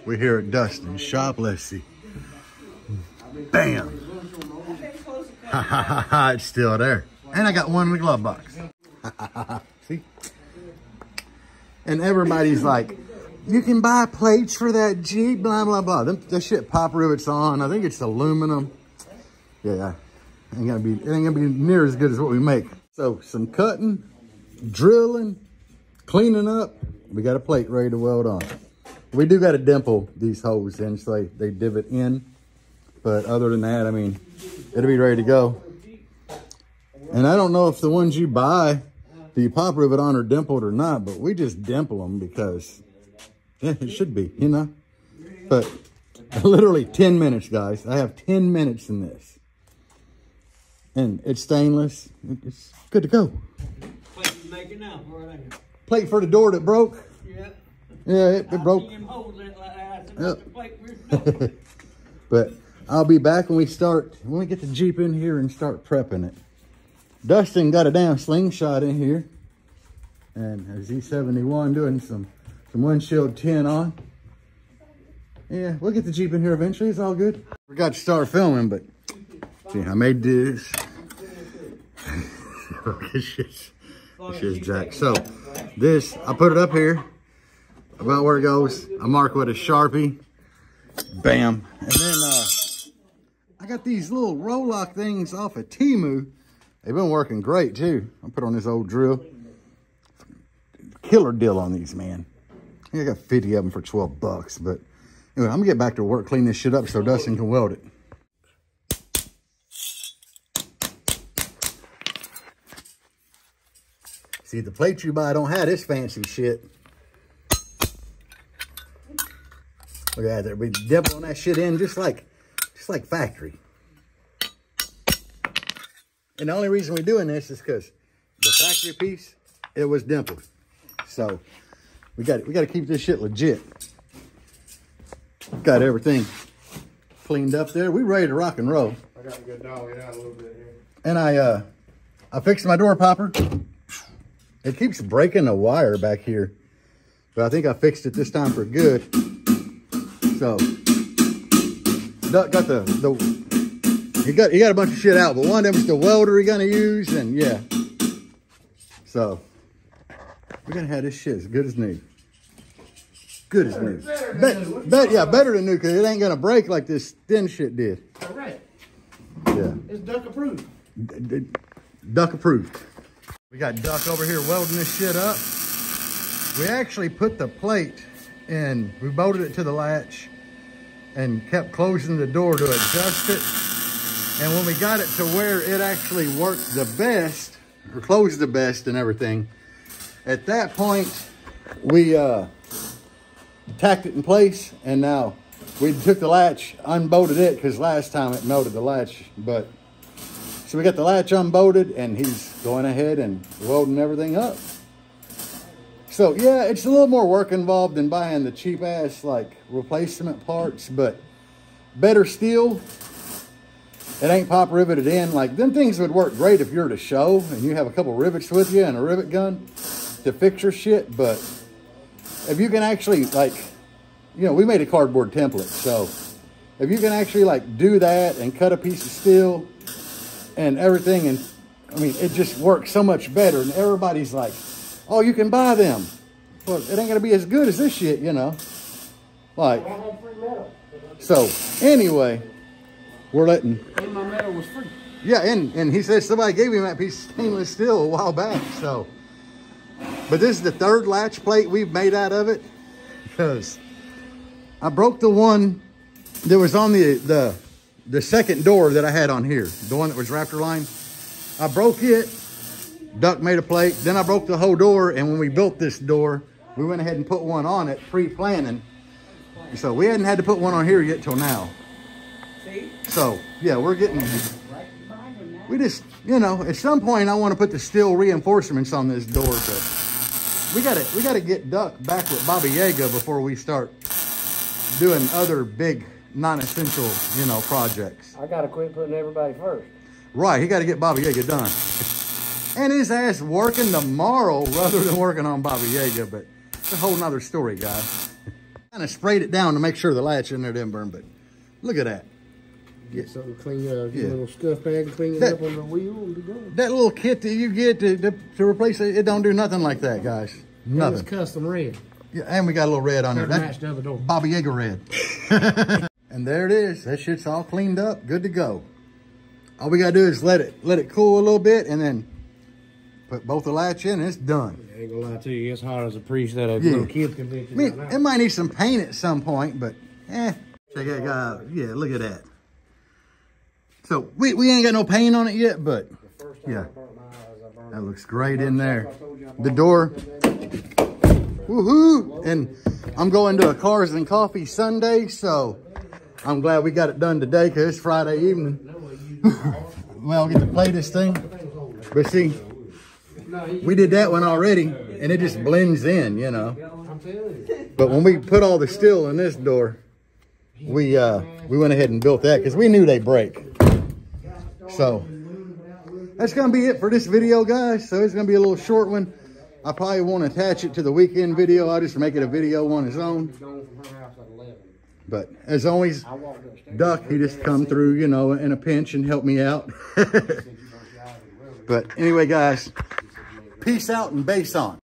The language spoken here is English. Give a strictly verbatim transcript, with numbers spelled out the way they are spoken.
We're here at Dustin's shop. Let's see. Bam. Ha ha ha ha. It's still there. And I got one in the glove box. See? And everybody's like, you can buy plates for that Jeep, blah, blah, blah. Them, that shit pop rivets on. I think it's aluminum. Yeah. Ain't gonna be, it ain't gonna be near as good as what we make. So some cutting, drilling, cleaning up. We got a plate ready to weld on. We do got to dimple these holes in so they, they divot in. But other than that, I mean, it'll be ready to go. And I don't know if the ones you buy, do you pop rivet on or dimpled or not, but we just dimple them because yeah, it should be, you know. But literally ten minutes, guys. I have ten minutes in this. And it's stainless. It's good to go. Plate you making now? Plate for the door that broke? Yeah. Yeah, it, it broke. Yep. But I'll be back when we start, when we get the Jeep in here and start prepping it. Dustin got a damn slingshot in here. And a Z seventy-one doing some, some windshield tin on. Yeah, we'll get the Jeep in here eventually. It's all good. Forgot to start filming, but see, I made this. This shit's, this shit's jacked. So this, I put it up here about where it goes. I mark with a Sharpie. Bam. And then uh, I got these little roll-lock things off of Temu. They've been working great too. I put on this old drill. Killer deal on these, man. I think I got fifty of them for twelve bucks. But anyway, I'm gonna get back to work, clean this shit up so Dustin can weld it. See, the plates you buy don't have this fancy shit. Look at that, they're dipping that shit in just like, just like factory. And the only reason we're doing this is because the factory piece, it was dimpled. So we got we got to keep this shit legit. Got everything cleaned up there. We ready to rock and roll. I got to go dog it out a little bit here. And I uh, I fixed my door popper. It keeps breaking the wire back here, but I think I fixed it this time for good. So, Duck got the, the he got he got a bunch of shit out, but one of them is the welder he's gonna use, and yeah. So, we're gonna have this shit as good as new. Good as new. Bet, bet, yeah, better than new, because it ain't gonna break like this thin shit did. Correct. Yeah. It's Duck approved. D d duck approved. We got Duck over here welding this shit up. We actually put the plate in, we bolted it to the latch and kept closing the door to adjust it. And when we got it to where it actually worked the best, or closed the best and everything, at that point, we uh, tacked it in place. And now we took the latch, unbolted it, because last time it melted the latch. But so we got the latch unbolted, and he's going ahead and welding everything up. So yeah, it's a little more work involved than buying the cheap ass like replacement parts, but better steel. It ain't pop riveted in. Like them things would work great if you're at a show and you have a couple rivets with you and a rivet gun to fix your shit. But if you can actually like, you know, we made a cardboard template. So if you can actually like do that and cut a piece of steel and everything, and I mean, it just works so much better. And everybody's like, oh, you can buy them. Well, it ain't gonna be as good as this shit, you know. Like, so anyway, we're letting. And my metal was free. Yeah, and, and he says somebody gave him that piece of stainless steel a while back, so. But this is the third latch plate we've made out of it, because I broke the one that was on the, the, the second door that I had on here, the one that was Raptor line. I broke it. Duck made a plate, then I broke the whole door, and when we built this door, we went ahead and put one on it pre-planning. So we hadn't had to put one on here yet till now. See? So yeah, we're getting, we just, you know, at some point I want to put the steel reinforcements on this door, but we gotta, we gotta get Duck back with Baba Yaga before we start doing other big non-essential, you know, projects. I gotta quit putting everybody first. Right, he gotta get Baba Yaga done. And his ass working tomorrow rather than working on Baba Yaga, but it's a whole nother story, guys. Kind of sprayed it down to make sure the latch in there didn't burn, but look at that. Get something clean, uh, get Yeah. a little scuff bag and clean it That- up on the wheel and be good. That little kit that you get to, to, to replace it, it don't do nothing like that, guys. And Nothing. it's custom red. Yeah, and we got a little red on there. That That, matched the other door. Bobby Yager red. And there it is. That shit's all cleaned up, good to go. All we gotta do is let it let it cool a little bit and then put both the latch in and it's done. I ain't gonna lie to you, it's hot as a priest that a Yeah. little kid can be. I mean, it might need some paint at some point, but eh. Check that guy out. Yeah, look at that. So we, we ain't got no paint on it yet, but yeah, that looks great in there. The door, woohoo! And I'm going to a Cars and Coffee Sunday, so I'm glad we got it done today because it's Friday evening. Well, I'll get to play this thing. But see, we did that one already, and it just blends in, you know. But when we put all the steel in this door, we uh, we went ahead and built that because we knew they'd break. So that's gonna be it for this video, guys. So it's gonna be a little short one. I probably won't attach it to the weekend video. I'll just make it a video on its own. But as always, Duck, he just come through, you know, in a pinch and help me out. But anyway, guys, peace out and base on.